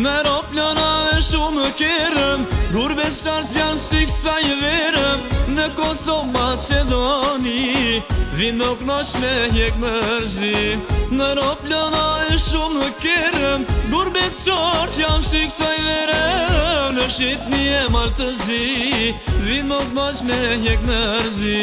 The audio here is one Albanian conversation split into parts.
Në roplana e shumë kërëm, gurbet qartë janë si kësa i verëm. Në Kosovë Macedoni, vinë knash me hjek mërzi. Në roplana e shumë kërëm, gurbet qartë janë si kësa i verëm. Në Shqipni e Maltëzi, vinë knash me hjek mërzi.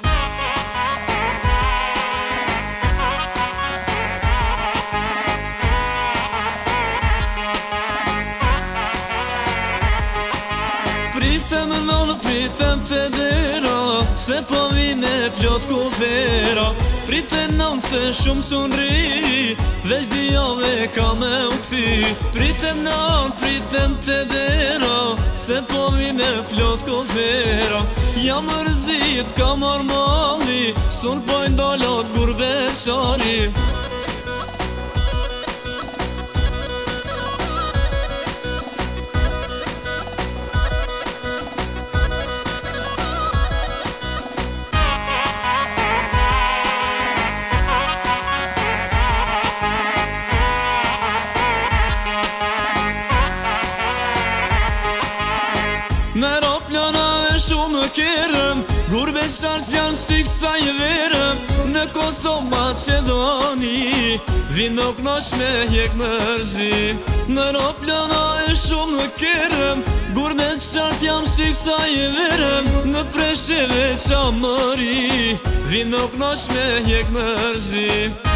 Pritem nëllë, pritem të dera, se po vine plot kufera. Pritem nëllë se shumë sunri, veç dijave ka me u kthi. Pritem nëllë, pritem të dera, se po vine plot kufera. Jam mërzit, ka marrë mali, sun pojnë dalot gurbet qari. Në roplana e shumë kërëm, gurbet qartë janë si kësa i verëm. Në Kosovë Macedoni, vinë knash me hjek mërzi. Në roplana e shumë kërëm, gurbet qartë janë si kësa i verëm. Në Presheve Qamëri, vinë knash me hjek mërzi.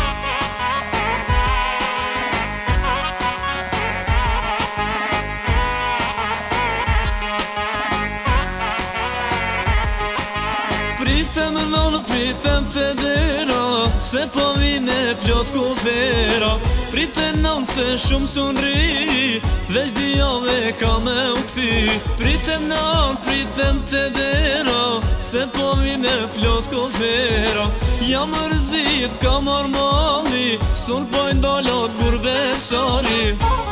Pritem nëllë, pritem të dera, se po vine plot kufera. Pritem nëllë se shumë sunri, veç dijave ka me u kthi. Pritem nëllë, pritem të dera, se po vine plot kufera. Jam mërzit, ka marrë mali, sun pojnë dalot gurbet qari.